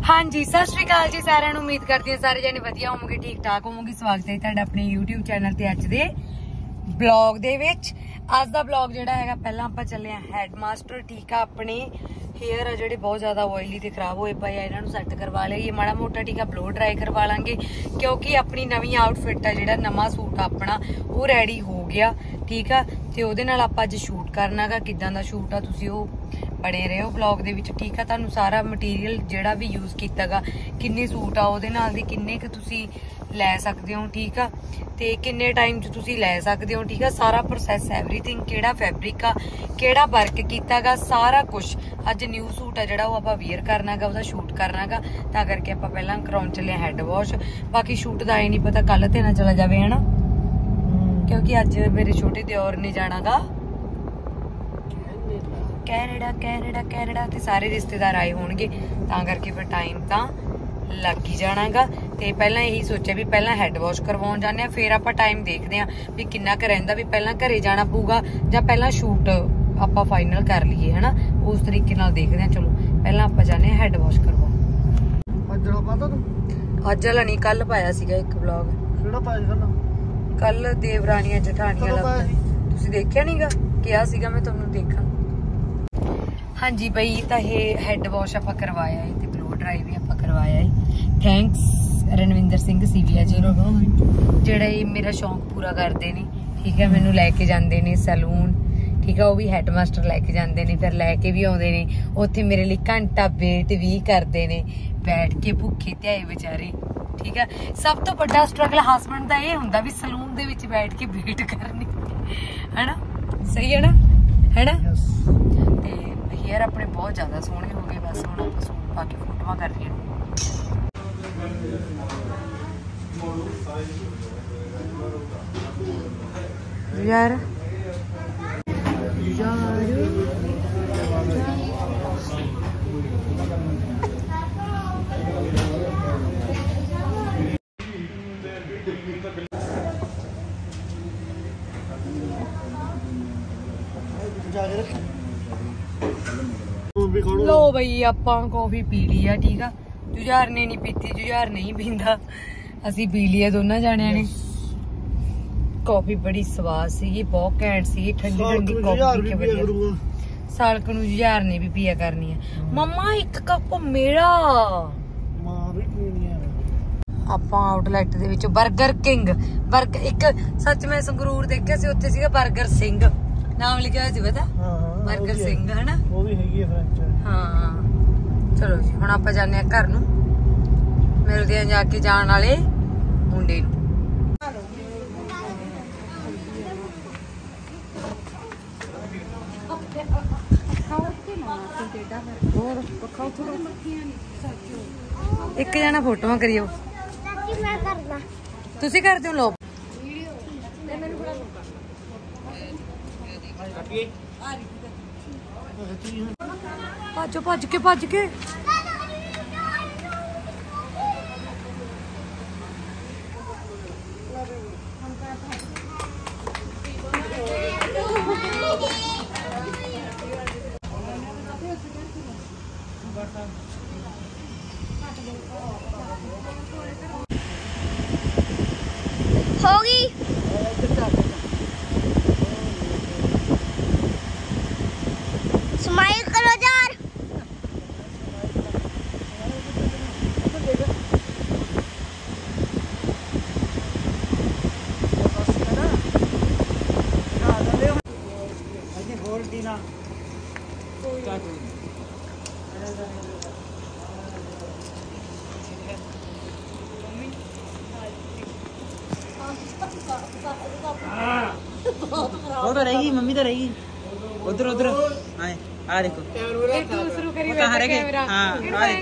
हाँ जी सत श्री अकाल जी सारिਆਂ ਨੂੰ उम्मीद करती है सारे जने वधिया होवोगे ठीक ठाक होवोगे। स्वागत है तुहाडा अपने YouTube चैनल ते अज दे ब्लॉग दे विच। अज दा ब्लॉग जिहड़ा हैगा पहला आपां चले हैडमास्टर ठीक है। अपने हेयर आ जिहड़े बहुत ज्यादा ऑयली ते खराब होए पए आ, इन्हां नूं सैट करवा लईए माड़ा मोटा ठीक है। ब्लो ड्राई करवा लांगे क्योंकि अपनी नवीं आउटफिट आ जिहड़ा नवां सूट अपना वो रेडी हो गया ठीक है। ते ओहदे नाल आपां अज शूट करना गा। किदां दा शूट आ तुसीं ओह बने रहो ब्लॉग दे विच ठीक है। तुहानूं सारा मटीरियल जिहड़ा भी यूज कीता गा, किन्ने सूट आ ओहदे नाल दे किन्ने क तुसीं लै सकदे हो ठीक है, ते किन्ने टाइम च तुसीं लै सकदे हो ठीक है। सारा प्रोसैस एवरीथिंग केड़ा फैब्रिक आ केड़ा वर्क कीता गा सारा कुछ। अज न्यू सूट आ जिहड़ा ओह आपां वेयर करना गा, ओहदा शूट करना गा, तां करके आपां पहलां कराउण चले हैड वॉश। बाकी शूट दा नहीं पता कल ते ना चला जावे है ना, क्योंकि अज मेरे छोटे दिओर ने जाना गा कैनेडा कैनेडा कैनेडा ते सारे रिश्तेदार आए होणगे, तां करके फिर टाइम तां लग ही जाना गा। ते पहलां यही सोचा भी पहलां हैड वॉश करवाउण जाने, फिर आपां टाइम देखदे आ भी किन्ना क रहिंदा, भी पहलां घरे जाना पऊगा जां पहलां शूट आपां फाइनल कर लईए है ना, उस तरीके नाल देखदे आ। चलो पहलां आपां जाने हैड वॉश करवाउण। अज वाला पाता तू? अज वाला नहीं, कल पाया सीगा एक ब्लॉग। किहड़ा पाया कल देवरानियां जठानियां वाला तुसीं देखिया नहींगा, किहा सीगा मैं तुहानूं देखण। हाँ जी बई तो ये हैड वॉश आप करवाया है ते ब्लो ड्राई भी आप करवाया है। थैंक्स रणविंदर सिंह सीविया जी जेड़ा मेरा शौक पूरा करते ने ठीक है। मैनू लैके जाते ने सैलून ठीक है, वो भी हैडमास्टर लैके जाते ने, फिर लैके भी आते ने उत्थे मेरे लिए घंटा वेट भी करते ने, बैठ के भुखे ध्याए बेचारे ठीक है। सब तो बड़ा स्ट्रगल हसबैंड का ये हुंदा भी सलून दे विच बैठ के वेट करनी है ना, सही है ना, है ना। हेयर अपने बहुत ज्यादा सोहने हो गए, बस हुण आपां सूट पा के फोटोआं कर रही यार लो बई आपां कॉफी पी ली है ठीक है। जुझार ने नहीं पीती, जुझार नहीं पींदा, असी पी ली है दोनों जाणियां ने। कॉफी बड़ी स्वाद सी, बहुत घैंट सी, ठंडी ठंडी कॉफी के बढ़िया। सालक नूं जुझार ने भी पिया करनी है। मम्मा एक कप मेरा आपां आउटलैट दे विच बर्गर किंग बर्गर एक सच मैं संगरूर देखिया सी, उत्थे सीगा बर्गर सिंह नाम लिखा हुआ सी पता, बर्गर सिंह है ना, वो भी हैगी है फ्रेंच। हाँ चलो जी हुण आपां जाने आ घर नूं, मिलदे आ जाके जाण वाले मुंडे नूं। एक जना फोटोआं करियो, तुसीं करदे हो लोग भज भज के भज के होगी स्माइल करो यार। वो तो रहेगी, मम्मी तो रहेगी उधर उधर आए आ देखो कहाँ रह गए। हाँ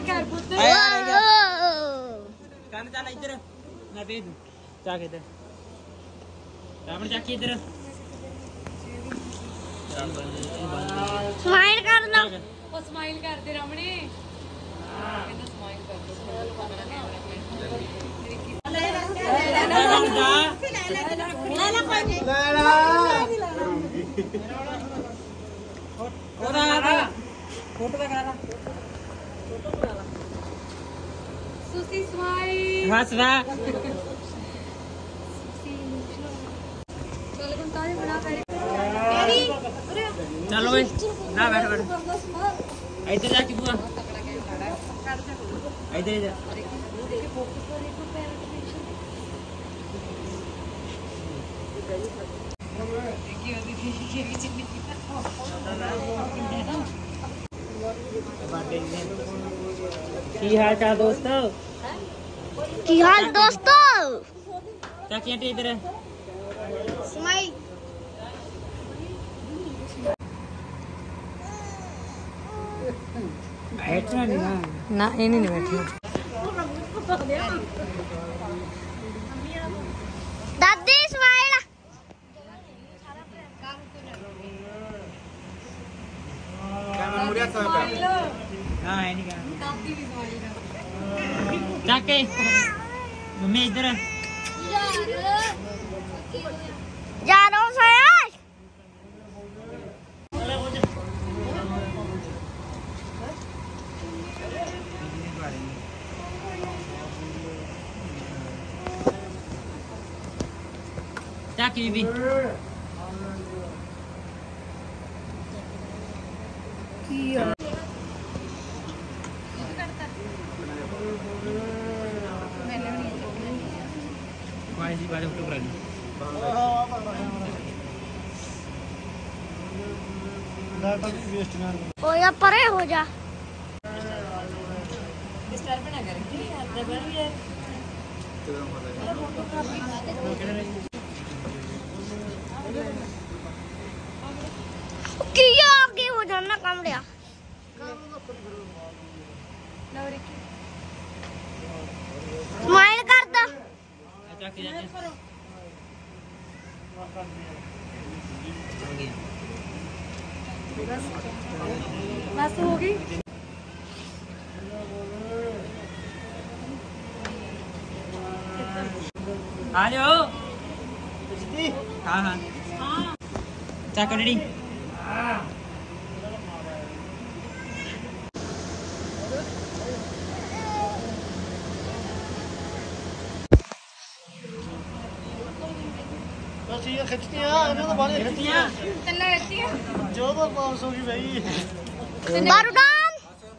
चल इधर मैं भेज दूँ जाके इधर रावण जाके इधर स्माइल करना, वो स्माइल कर दे रामणे, स्माइल कर सक्सी स्माइल हंस रहा चलो भाई ना बैठ बैठ इधर जाके बुआ इधर जा की हाल चाल दोस्तों की हाल दोस्तों क्या किया इधर स्माइल बैठना नहीं ना ना ये नहीं बैठना दादी स्माइल हाँ है नहीं क्या जाके मम्मी इधर जा रहा हूँ सयाज जाके भी वाले फोटो करा ली डाटा भी वेस्ट ना ओ या परे हो जा किया आगे हो जाना कमड़िया स्माइल कर दो जाके जाके बस हो गई आ जाओ हाँ हाँ चाका रेडी बस ये खिंचतियां इन्हें तो बाहर खिंचतियां जो तो पास होगी भाई बारूदान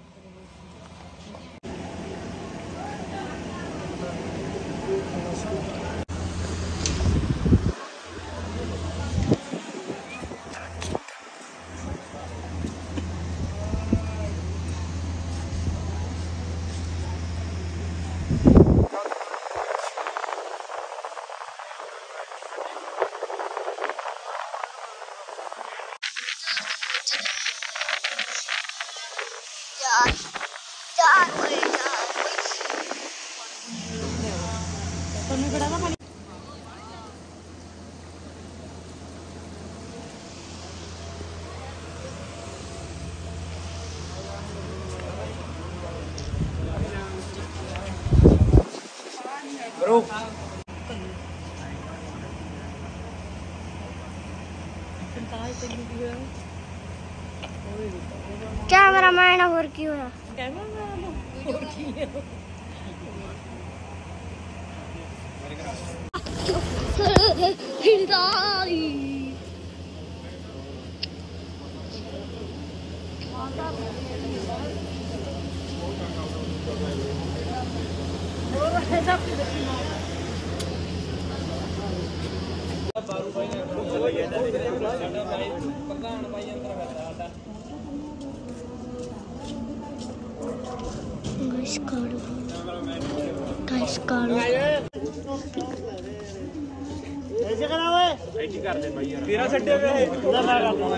कैमरा मैन और क्यों है ऐसे करा हुआ है ऐसे कर दे भाई यार तेरा सट्टे पे है ना मैं करता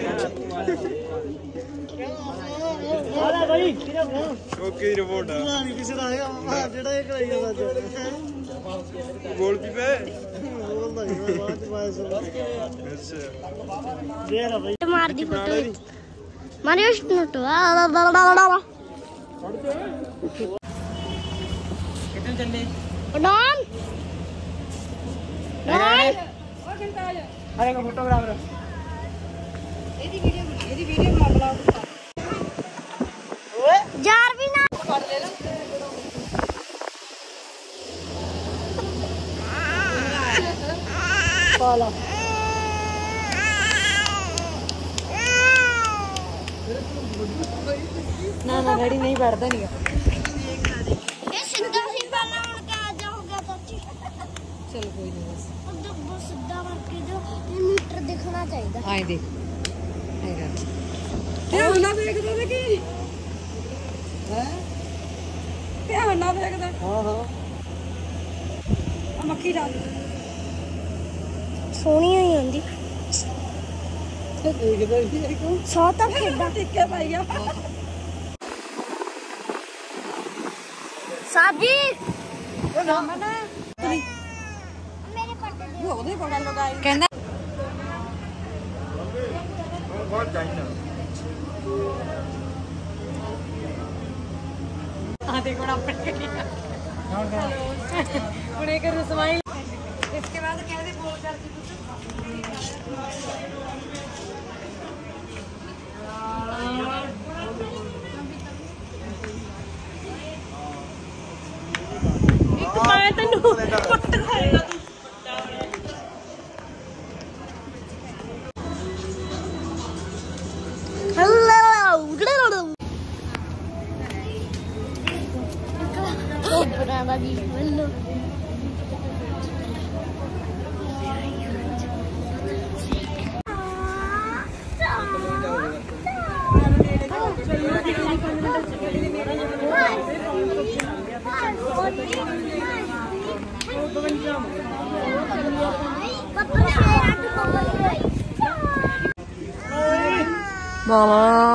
हूं अरे भाई तेरा ओके रिपोर्ट है नहीं किसी ਦਾ ਹੈਗਾ ਜਿਹੜਾ ਇਹ ਕਰਾਈ ਜਾਂਦਾ ਅੱਜ ਗੋਲ ਵੀ ਪੇ ਬੋਲਦਾ ਨਹੀਂ ਬਾਅਦ ਚ ਪਾਇਆ ਸੁਣ ਅੱਛਾ ਦੇ ਰਾ ਭਾਈ मार दी फोटो मारी उस नोटो कितने चले डॉन डॉन अरे का फोटोग्राफर ਇਹਦੀ ਵੀਡੀਓ ਬਣਾ ਬਲੌਗ जार भी ना ਪਾਲਾ ਨਾ ਨਾ ਡੈਡੀ ਨਹੀਂ ਪੜਦਾ ਨਹੀਂਗਾ ਇਹ ਸਿੱਧਾ ਸੀ ਪਹਿਲਾਂ ਹੁਣ ਕਿਆ ਜਾਊਗਾ ਚਾਚੀ ਚਲ ਕੋਈ ਨਹੀਂ ਬਸ ਉਧਰ ਬਸ ਸਿੱਧਾ ਕਰਕੇ ਜੋ ਇਹ ਮੀਟਰ ਦਿਖਣਾ ਚਾਹੀਦਾ ਆਏ ਦੇਖ ਆਏ ਕਰ ਧਿਆਨ ਨਾਲ ਦੇਖਦਾ ਤੇ ਕੀ ਹੈ ਧਿਆਨ ਨਾਲ ਦੇਖਦਾ ਹਾਂ ਆ ਮੱਖੀ ਡਾਲ ਸੋਹਣੀ ਹੋਈ ਹੁੰਦੀ ਦੇਖਦਾ ਹੀ ਕੋ ਸੌ ਤਾਂ ਖੇਡਾਂ ਟਿੱਕੇ ਪਾਈ ਗਿਆ ਸਾਜੀ ਨਾ ਮਨਾ ਮੇਰੇ ਪੱਟੇ ਦੇ ਉਹਦੇ ਕੋਲ ਲਗਾਈ ਕਹਿੰਦਾ ਆ ਦੇਖੋ ਆਪਣੇ ਹੁਣ एक रसवाई इसके बाद कहते बोल करती एक मैं तेन कुट खाएगा तू ਬਣਾ ਦੀ ਵੱਲੋ ਮਾਮਾ